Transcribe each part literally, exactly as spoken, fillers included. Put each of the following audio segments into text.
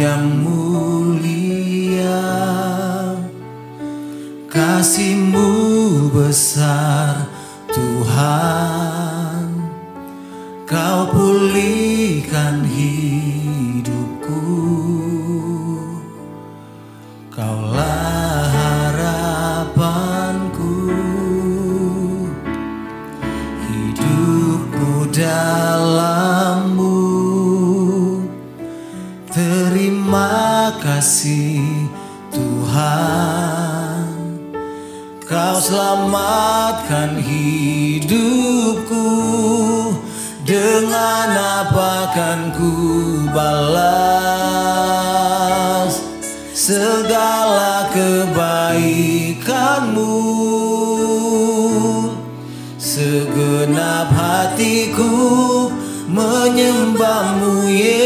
yang mulia, kasih-Mu besar Tuhan, Kau pulihkan hidupku, Kaulah harapanku, hidupku dalam-Mu. Terima kasih Tuhan, Kau selamatkan hidupku. Dengan apa kan ku balas segala kebaikan-Mu? Segenap hatiku menyembah-Mu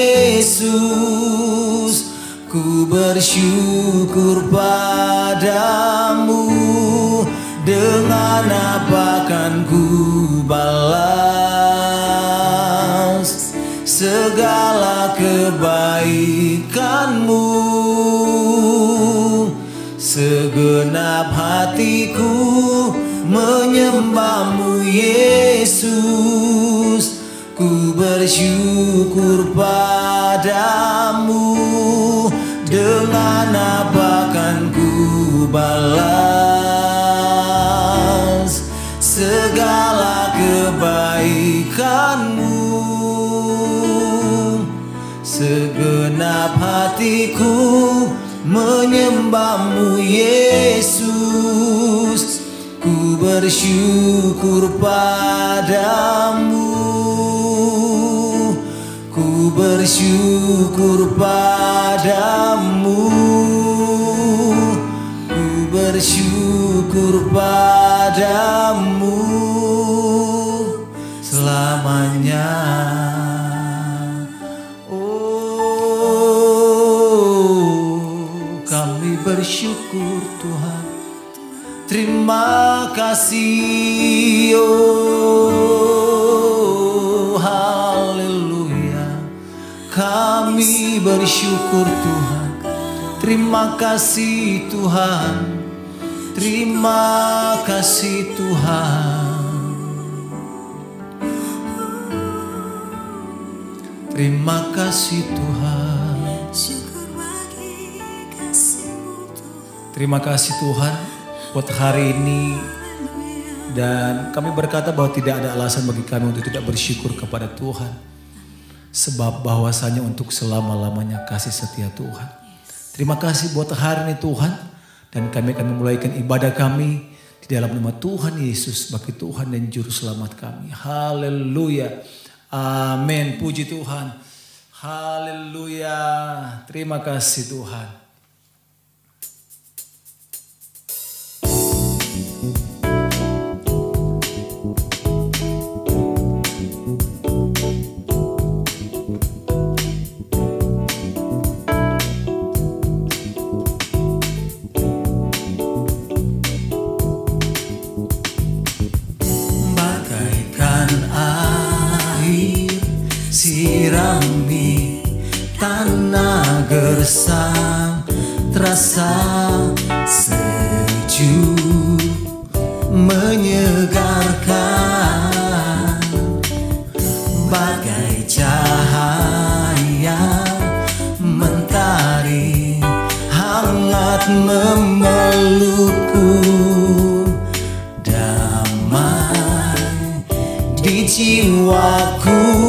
Yesus, ku bersyukur padamu. Dengan apa kan ku balas segala kebaikan-Mu? Segenap hatiku menyembah-Mu Yesus, ku bersyukur padamu. Dengan apa kan ku balas segala kebaikan-Mu? Segenap hatiku menyembah-Mu Yesus, ku bersyukur padamu. Ku bersyukur padamu, ku bersyukur padamu selamanya. Oh, kami bersyukur Tuhan, terima kasih. Oh, haleluya, kami bersyukur Tuhan, terima kasih Tuhan, terima kasih Tuhan, terima kasih Tuhan. Terima kasih Tuhan buat hari ini, dan kami berkata bahwa tidak ada alasan bagi kami untuk tidak bersyukur kepada Tuhan, sebab bahwasanya untuk selama-lamanya kasih setia Tuhan. Terima kasih buat hari ini Tuhan, dan kami akan memulaikan ibadah kami di dalam nama Tuhan Yesus sebagai Tuhan dan Juru Selamat kami. Haleluya, amin, puji Tuhan, haleluya, terima kasih Tuhan. Sirami tanah gersang, terasa sejuk menyegarkan, bagai cahaya mentari hangat memelukku, damai di jiwaku,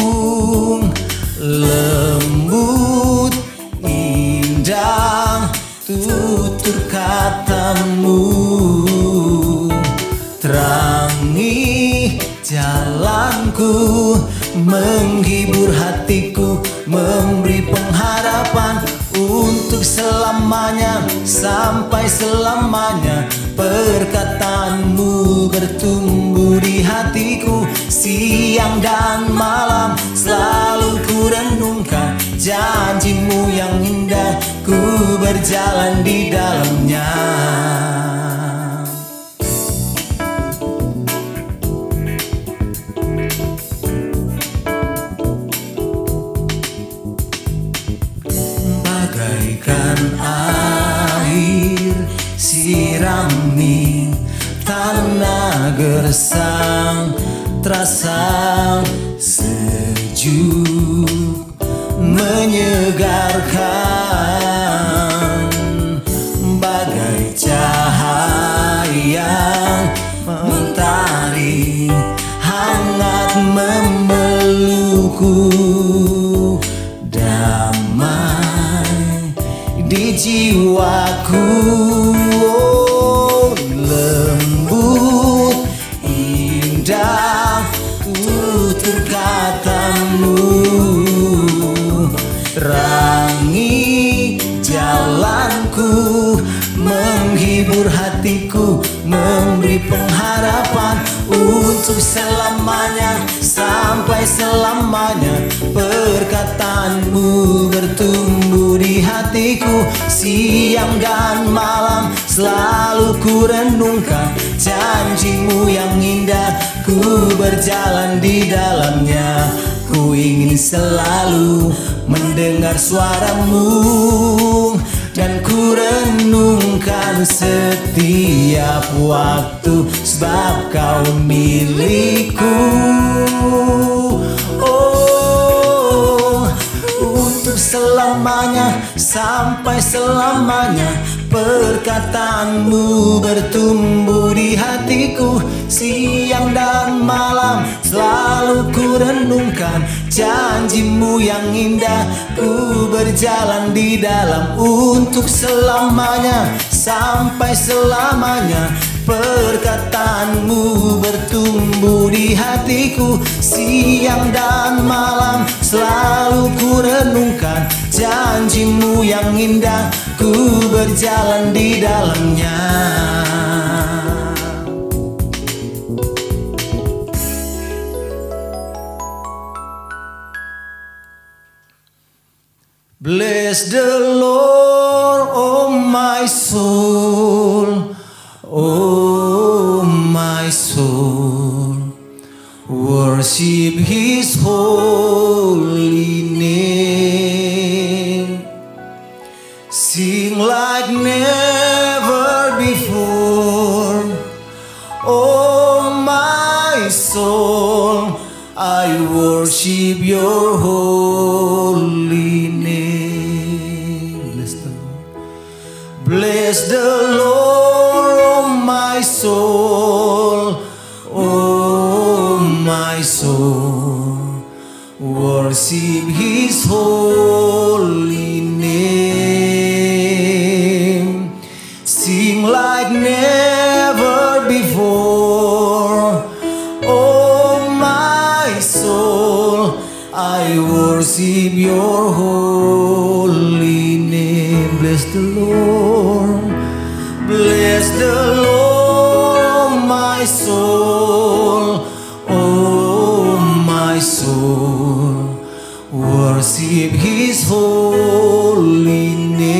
lembut indah tutur katamu, terangi jalanku, menghibur hatiku, memberi pengharapan untuk selamanya, sampai selamanya. Perkataanmu bertumbuh di hatiku, siang dan malam selalu ku renungkan. Janjimu yang indah, ku berjalan di dalamnya. bagaikan air sirami tanah gersang, terasa sejuk menyegarkan, bagai cahaya mentari hangat memelukku, damai di jiwaku. Oh, lembut indah tutur katamu, terangi jalanku, menghibur hatiku, memberi pengharapan untuk selamanya, sampai selamanya. Perkataanmu bertumbuh di hatiku, siang dan malam selalu ku renungkan. Janjimu yang indah, ku berjalan di dalamnya. Ku ingin selalu mendengar suaramu, dan ku renungkan setiap waktu, sebab kau milikku. Oh, untuk selamanya, sampai selamanya. Perkataanmu bertumbuh di hatiku, siang dan malam selalu ku renungkan. Janjimu yang indah, ku berjalan di dalam untuk selamanya, sampai selamanya. Perkataanmu bertumbuh di hatiku, siang dan malam selalu ku renungkan. Janjimu yang indah, ku berjalan di dalamnya. Bless the Lord, oh my soul, oh my soul, worship His holy name. Sing like never before, oh my soul, I worship your holy name. Bless the Lord, bless the Lord, oh my soul, oh my soul, worship His holy name. Sing like never before, oh my soul, I worship your holy name. Bless the Lord, bless the Lord, oh my soul, oh my soul, worship His holy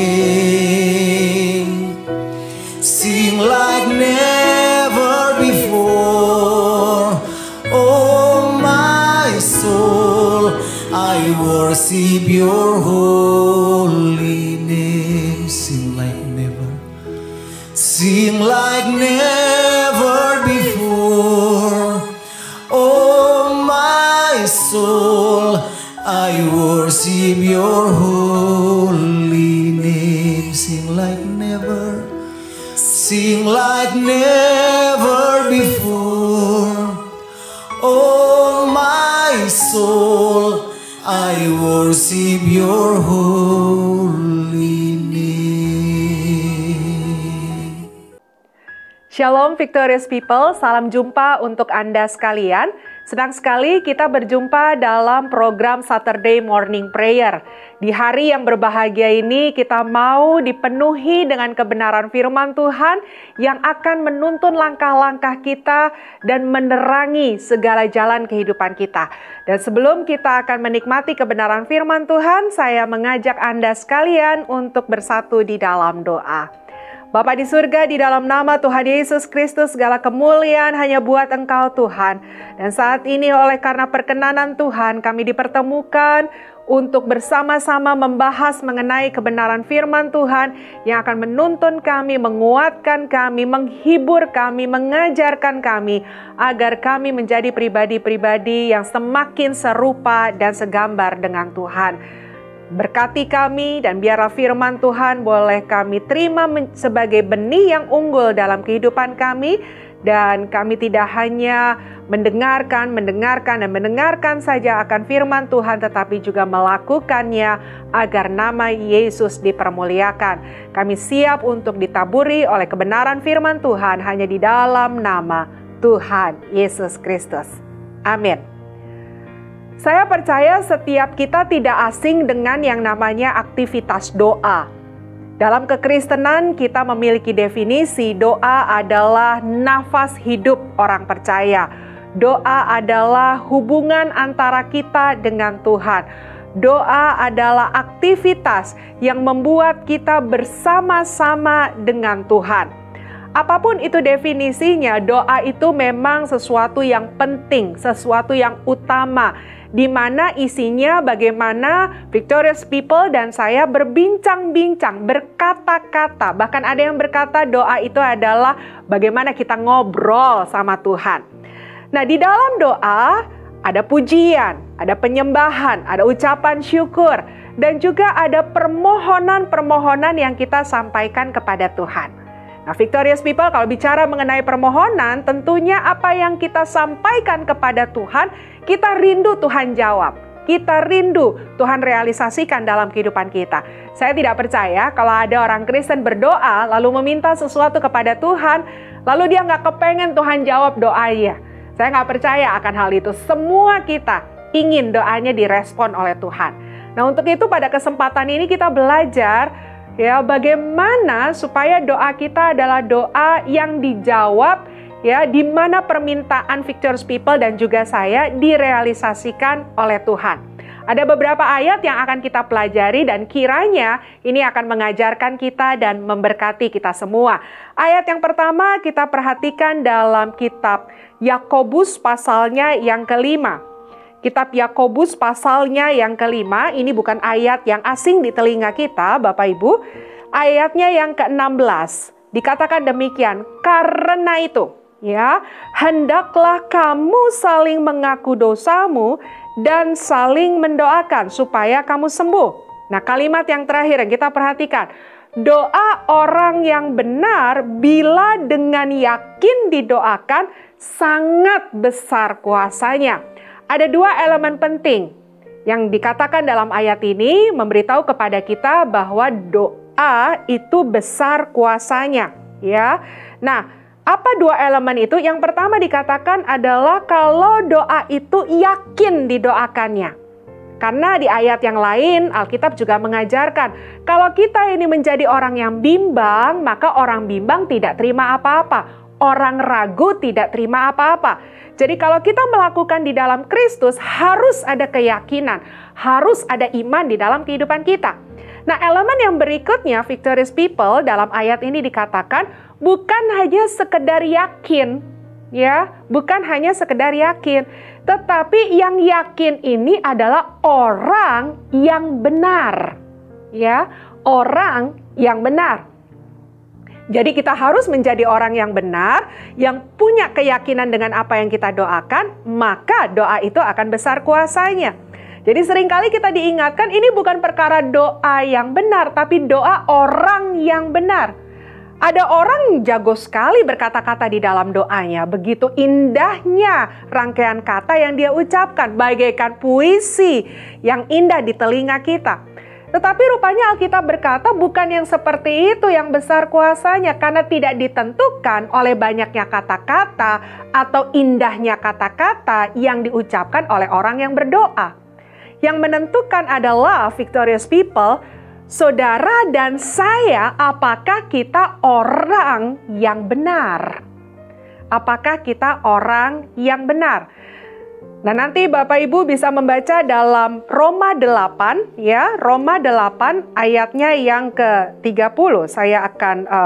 name. Sing like never before, oh my soul, I worship your holy name. Sing like never, sing like never before, oh my soul, I worship your holy name. Sing like never, sing like never before, oh my soul, I worship your holy name. Shalom Victorious People, salam jumpa untuk Anda sekalian. Senang sekali kita berjumpa dalam program Saturday Morning Prayer. Di hari yang berbahagia ini kita mau dipenuhi dengan kebenaran firman Tuhan yang akan menuntun langkah-langkah kita dan menerangi segala jalan kehidupan kita. Dan sebelum kita akan menikmati kebenaran firman Tuhan, saya mengajak Anda sekalian untuk bersatu di dalam doa. Bapa di surga, di dalam nama Tuhan Yesus Kristus, segala kemuliaan hanya buat Engkau Tuhan. Dan saat ini oleh karena perkenanan Tuhan, kami dipertemukan untuk bersama-sama membahas mengenai kebenaran firman Tuhan yang akan menuntun kami, menguatkan kami, menghibur kami, mengajarkan kami, agar kami menjadi pribadi-pribadi yang semakin serupa dan segambar dengan Tuhan. Berkati kami dan biarlah firman Tuhan boleh kami terima sebagai benih yang unggul dalam kehidupan kami. Dan kami tidak hanya mendengarkan, mendengarkan, dan mendengarkan saja akan firman Tuhan, tetapi juga melakukannya agar nama Yesus dipermuliakan. Kami siap untuk ditaburi oleh kebenaran firman Tuhan hanya di dalam nama Tuhan Yesus Kristus. Amin. Saya percaya setiap kita tidak asing dengan yang namanya aktivitas doa. Dalam kekristenan kita memiliki definisi doa adalah nafas hidup orang percaya. Doa adalah hubungan antara kita dengan Tuhan. Doa adalah aktivitas yang membuat kita bersama-sama dengan Tuhan. Apapun itu definisinya, doa itu memang sesuatu yang penting, sesuatu yang utama, di mana isinya bagaimana Victorious People dan saya berbincang-bincang, berkata-kata. Bahkan ada yang berkata doa itu adalah bagaimana kita ngobrol sama Tuhan. Nah, di dalam doa ada pujian, ada penyembahan, ada ucapan syukur, dan juga ada permohonan-permohonan yang kita sampaikan kepada Tuhan. Nah, Victorious People, kalau bicara mengenai permohonan, tentunya apa yang kita sampaikan kepada Tuhan, kita rindu Tuhan jawab. Kita rindu Tuhan realisasikan dalam kehidupan kita. Saya tidak percaya kalau ada orang Kristen berdoa, lalu meminta sesuatu kepada Tuhan, lalu dia nggak kepengen Tuhan jawab doanya. Saya nggak percaya akan hal itu. Semua kita ingin doanya direspon oleh Tuhan. Nah, untuk itu pada kesempatan ini kita belajar ya, bagaimana supaya doa kita adalah doa yang dijawab, ya, di mana permintaan Victorious People dan juga saya direalisasikan oleh Tuhan. Ada beberapa ayat yang akan kita pelajari dan kiranya ini akan mengajarkan kita dan memberkati kita semua. Ayat yang pertama kita perhatikan dalam kitab Yakobus pasalnya yang kelima. Kitab Yakobus pasalnya yang kelima, ini bukan ayat yang asing di telinga kita, Bapak Ibu. Ayatnya yang keenam belas, dikatakan demikian, karena itu, ya, hendaklah kamu saling mengaku dosamu dan saling mendoakan supaya kamu sembuh. Nah, kalimat yang terakhir yang kita perhatikan, doa orang yang benar bila dengan yakin didoakan sangat besar kuasanya. Ada dua elemen penting yang dikatakan dalam ayat ini memberitahu kepada kita bahwa doa itu besar kuasanya, ya. Nah, apa dua elemen itu? Yang pertama dikatakan adalah kalau doa itu yakin didoakannya. Karena di ayat yang lain Alkitab juga mengajarkan kalau kita ini menjadi orang yang bimbang, maka orang bimbang tidak terima apa-apa. Orang ragu tidak terima apa-apa. Jadi kalau kita melakukan di dalam Kristus harus ada keyakinan, harus ada iman di dalam kehidupan kita. Nah, elemen yang berikutnya Victorious People dalam ayat ini dikatakan bukan hanya sekedar yakin, ya, bukan hanya sekedar yakin, tetapi yang yakin ini adalah orang yang benar, ya, orang yang benar. Jadi kita harus menjadi orang yang benar, yang punya keyakinan dengan apa yang kita doakan, maka doa itu akan besar kuasanya. Jadi seringkali kita diingatkan ini bukan perkara doa yang benar, tapi doa orang yang benar. Ada orang jago sekali berkata-kata di dalam doanya, begitu indahnya rangkaian kata yang dia ucapkan, bagaikan puisi yang indah di telinga kita. Tetapi rupanya Alkitab berkata bukan yang seperti itu yang besar kuasanya, karena tidak ditentukan oleh banyaknya kata-kata atau indahnya kata-kata yang diucapkan oleh orang yang berdoa. Yang menentukan adalah Victorious People, saudara dan saya, apakah kita orang yang benar? Apakah kita orang yang benar? Nah, nanti Bapak Ibu bisa membaca dalam Roma delapan, ya, Roma delapan ayatnya yang ke tiga puluh. Saya akan uh,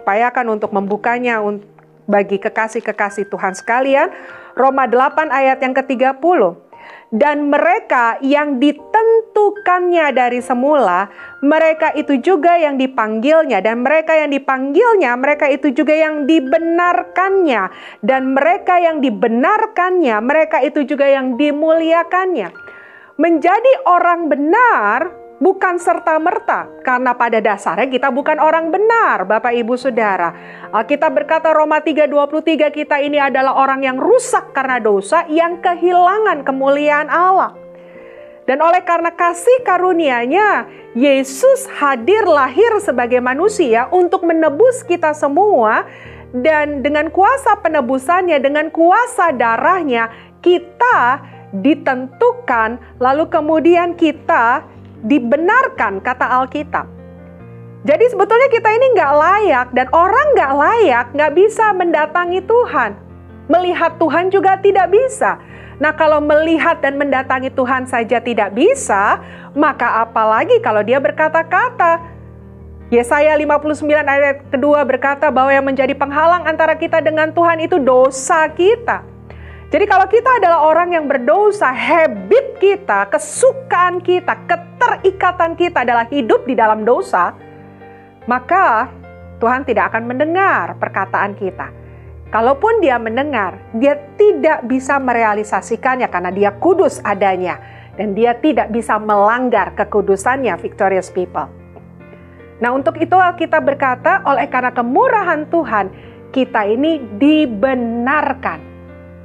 upayakan untuk membukanya bagi kekasih-kekasih Tuhan sekalian. Roma delapan ayat yang ketiga puluh. Dan mereka yang ditentukannya dari semula, mereka itu juga yang dipanggilnya. Dan mereka yang dipanggilnya, mereka itu juga yang dibenarkannya. Dan mereka yang dibenarkannya, mereka itu juga yang dimuliakannya. Menjadi orang benar bukan serta-merta, karena pada dasarnya kita bukan orang benar, Bapak Ibu Saudara. Alkitab berkata Roma tiga dua puluh tiga, kita ini adalah orang yang rusak karena dosa, yang kehilangan kemuliaan Allah. Dan oleh karena kasih karunia-Nya, Yesus hadir lahir sebagai manusia untuk menebus kita semua. Dan dengan kuasa penebusannya, dengan kuasa darahnya, kita ditentukan, lalu kemudian kita dibenarkan, kata Alkitab. Jadi sebetulnya kita ini nggak layak, dan orang nggak layak nggak bisa mendatangi Tuhan. Melihat Tuhan juga tidak bisa. Nah, kalau melihat dan mendatangi Tuhan saja tidak bisa, maka apalagi kalau dia berkata-kata. Yesaya lima puluh sembilan ayat kedua berkata bahwa yang menjadi penghalang antara kita dengan Tuhan itu dosa kita. Jadi kalau kita adalah orang yang berdosa, habit kita, kesukaan kita, keterikatan kita adalah hidup di dalam dosa, maka Tuhan tidak akan mendengar perkataan kita. Kalaupun dia mendengar, dia tidak bisa merealisasikannya karena dia kudus adanya. Dan dia tidak bisa melanggar kekudusannya, Victorious People. Nah, untuk itu kita berkata, oleh karena kemurahan Tuhan, kita ini dibenarkan.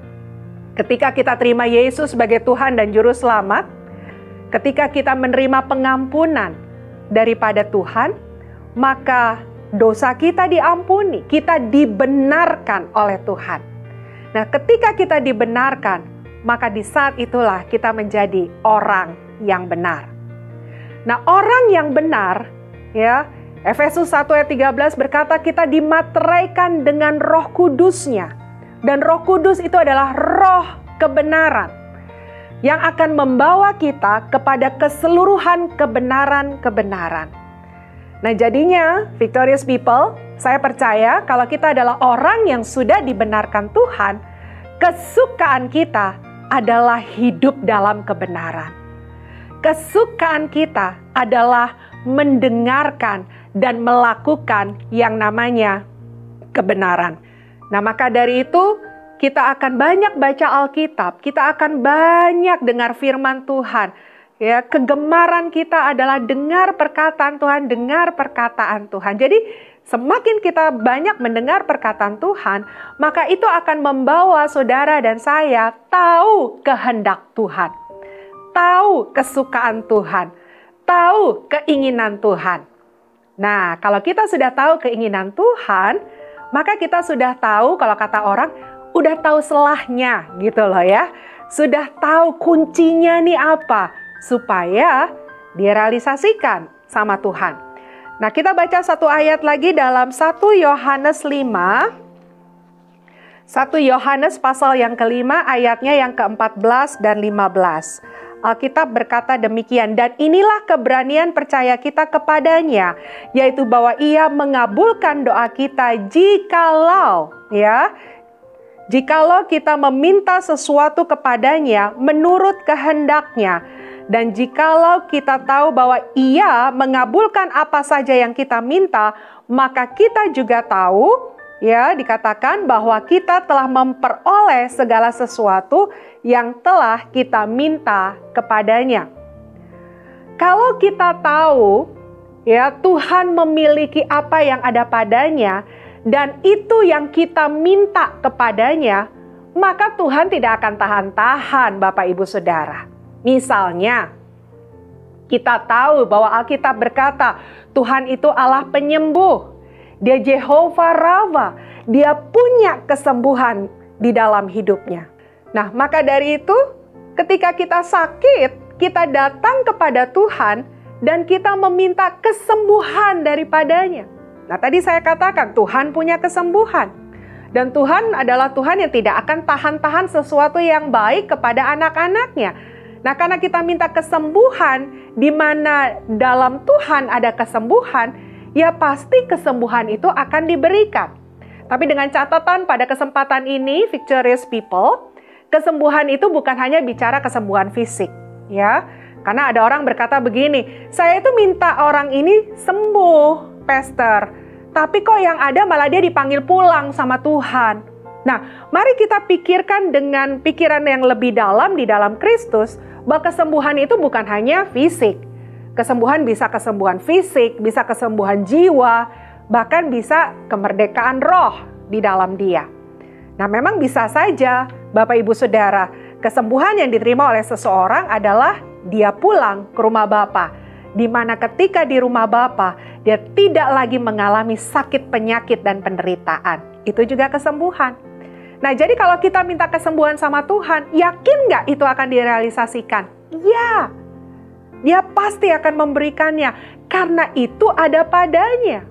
Ketika kita terima Yesus sebagai Tuhan dan Juru Selamat, ketika kita menerima pengampunan daripada Tuhan, maka dosa kita diampuni, kita dibenarkan oleh Tuhan. Nah, ketika kita dibenarkan, maka di saat itulah kita menjadi orang yang benar. Nah, orang yang benar, ya, Efesus satu ayat tiga belas berkata kita dimateraikan dengan Roh Kudus-Nya. Dan Roh Kudus itu adalah roh kebenaran yang akan membawa kita kepada keseluruhan kebenaran-kebenaran. Nah, jadinya Victorious People, saya percaya kalau kita adalah orang yang sudah dibenarkan Tuhan, kesukaan kita adalah hidup dalam kebenaran. Kesukaan kita adalah mendengarkan dan melakukan yang namanya kebenaran. Nah, maka dari itu kita akan banyak baca Alkitab, kita akan banyak dengar firman Tuhan. Ya, kegemaran kita adalah dengar perkataan Tuhan, dengar perkataan Tuhan. Jadi, semakin kita banyak mendengar perkataan Tuhan, maka itu akan membawa saudara dan saya tahu kehendak Tuhan, tahu kesukaan Tuhan, tahu keinginan Tuhan. Nah, kalau kita sudah tahu keinginan Tuhan, maka kita sudah tahu, kalau kata orang, udah tahu selahnya gitu loh ya. Sudah tahu kuncinya nih apa, supaya direalisasikan sama Tuhan. Nah, kita baca satu ayat lagi dalam satu Yohanes lima. satu Yohanes pasal yang kelima, ayatnya yang keempat belas dan lima belas. Alkitab berkata demikian, dan inilah keberanian percaya kita kepadanya, yaitu bahwa ia mengabulkan doa kita jikalau, ya, jikalau kita meminta sesuatu kepadanya menurut kehendaknya, dan jikalau kita tahu bahwa ia mengabulkan apa saja yang kita minta, maka kita juga tahu, ya, dikatakan bahwa kita telah memperoleh segala sesuatu yang telah kita minta kepadanya. Kalau kita tahu, ya, Tuhan memiliki apa yang ada padanya, dan itu yang kita minta kepadanya, maka Tuhan tidak akan tahan-tahan, Bapak Ibu Saudara. Misalnya, kita tahu bahwa Alkitab berkata, Tuhan itu Allah penyembuh. Dia Jehovah Rafa, dia punya kesembuhan di dalam hidupnya. Nah, maka dari itu, ketika kita sakit, kita datang kepada Tuhan dan kita meminta kesembuhan daripadanya. Nah, tadi saya katakan Tuhan punya kesembuhan. Dan Tuhan adalah Tuhan yang tidak akan tahan-tahan sesuatu yang baik kepada anak-anaknya. Nah, karena kita minta kesembuhan, di mana dalam Tuhan ada kesembuhan, ya pasti kesembuhan itu akan diberikan. Tapi dengan catatan pada kesempatan ini, Victorious People, kesembuhan itu bukan hanya bicara kesembuhan fisik, ya. Karena ada orang berkata begini, saya itu minta orang ini sembuh, Pastor. Tapi kok yang ada malah dia dipanggil pulang sama Tuhan. Nah, mari kita pikirkan dengan pikiran yang lebih dalam di dalam Kristus, bahwa kesembuhan itu bukan hanya fisik. Kesembuhan bisa kesembuhan fisik, bisa kesembuhan jiwa, bahkan bisa kemerdekaan roh di dalam dia. Nah, memang bisa saja, Bapak Ibu Saudara, kesembuhan yang diterima oleh seseorang adalah dia pulang ke rumah Bapa, di mana ketika di rumah Bapa, dia tidak lagi mengalami sakit, penyakit, dan penderitaan. Itu juga kesembuhan. Nah, jadi kalau kita minta kesembuhan sama Tuhan, yakin nggak itu akan direalisasikan? Ya, dia pasti akan memberikannya, karena itu ada padanya.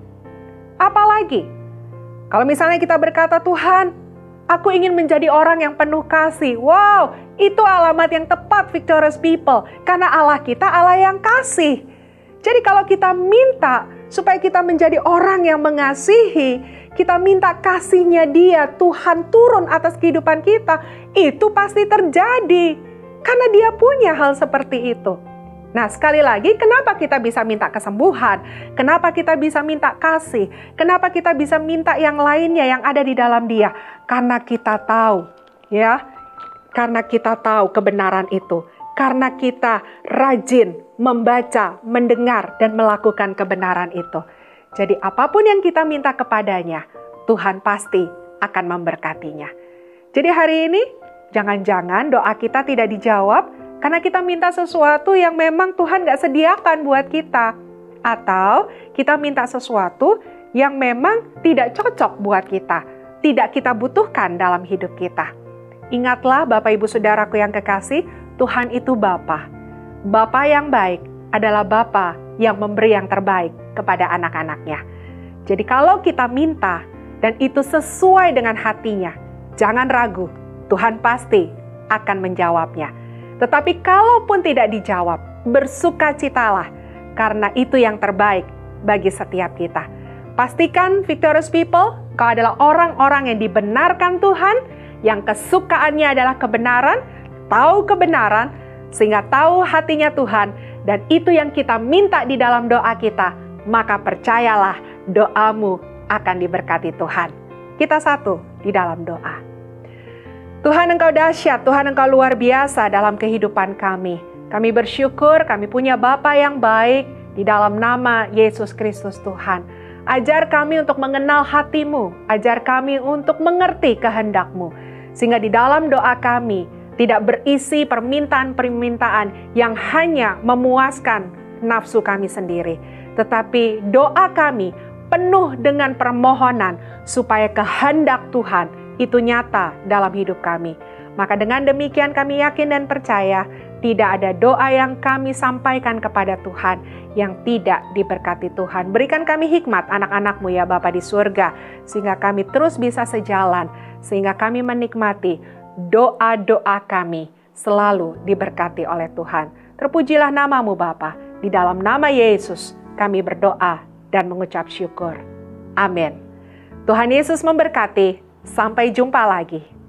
Apalagi, kalau misalnya kita berkata, Tuhan, aku ingin menjadi orang yang penuh kasih. Wow, itu alamat yang tepat, Victorious People. Karena Allah kita Allah yang kasih. Jadi kalau kita minta supaya kita menjadi orang yang mengasihi, kita minta kasihnya Dia, Tuhan turun atas kehidupan kita, itu pasti terjadi. Karena Dia punya hal seperti itu. Nah, sekali lagi, kenapa kita bisa minta kesembuhan? Kenapa kita bisa minta kasih? Kenapa kita bisa minta yang lainnya yang ada di dalam Dia? Karena kita tahu, ya. Karena kita tahu kebenaran itu. Karena kita rajin membaca, mendengar, dan melakukan kebenaran itu. Jadi apapun yang kita minta kepadanya, Tuhan pasti akan memberkatinya. Jadi hari ini, jangan-jangan doa kita tidak dijawab, karena kita minta sesuatu yang memang Tuhan gak sediakan buat kita. Atau kita minta sesuatu yang memang tidak cocok buat kita. Tidak kita butuhkan dalam hidup kita. Ingatlah Bapak Ibu Saudaraku yang kekasih, Tuhan itu Bapa. Bapa yang baik adalah Bapa yang memberi yang terbaik kepada anak-anaknya. Jadi kalau kita minta dan itu sesuai dengan hatinya, jangan ragu, Tuhan pasti akan menjawabnya. Tetapi kalaupun tidak dijawab, bersukacitalah karena itu yang terbaik bagi setiap kita. Pastikan Victorious People, kau adalah orang-orang yang dibenarkan Tuhan, yang kesukaannya adalah kebenaran, tahu kebenaran, sehingga tahu hatinya Tuhan, dan itu yang kita minta di dalam doa kita, maka percayalah doamu akan diberkati Tuhan. Kita satu di dalam doa. Tuhan, Engkau dahsyat, Tuhan Engkau luar biasa dalam kehidupan kami. Kami bersyukur kami punya Bapa yang baik di dalam nama Yesus Kristus Tuhan. Ajar kami untuk mengenal hati-Mu, ajar kami untuk mengerti kehendak-Mu. Sehingga di dalam doa kami tidak berisi permintaan-permintaan yang hanya memuaskan nafsu kami sendiri. Tetapi doa kami penuh dengan permohonan supaya kehendak Tuhan itu nyata dalam hidup kami. Maka dengan demikian kami yakin dan percaya tidak ada doa yang kami sampaikan kepada Tuhan yang tidak diberkati Tuhan. Berikan kami hikmat anak-anak-Mu ya Bapa di surga, sehingga kami terus bisa sejalan, sehingga kami menikmati doa-doa kami selalu diberkati oleh Tuhan. Terpujilah nama-Mu Bapa, di dalam nama Yesus kami berdoa dan mengucap syukur. Amin. Tuhan Yesus memberkati. Sampai jumpa lagi.